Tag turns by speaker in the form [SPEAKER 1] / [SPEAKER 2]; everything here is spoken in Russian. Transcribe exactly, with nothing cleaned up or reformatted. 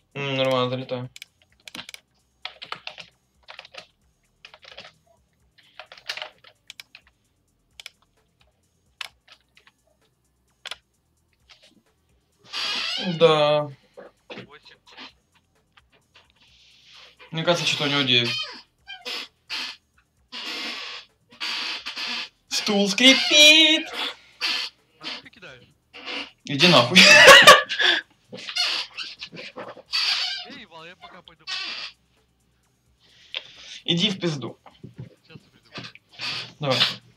[SPEAKER 1] М, нормально, залетаю. Да.
[SPEAKER 2] восемь.
[SPEAKER 1] Мне кажется, что у него девять. Стул скрипит.
[SPEAKER 2] Нахуй ты кидаешь?
[SPEAKER 1] Иди нахуй.
[SPEAKER 2] Я ебал, я пока пойду.
[SPEAKER 1] Иди в пизду.
[SPEAKER 2] Сейчас приду.
[SPEAKER 1] Давай.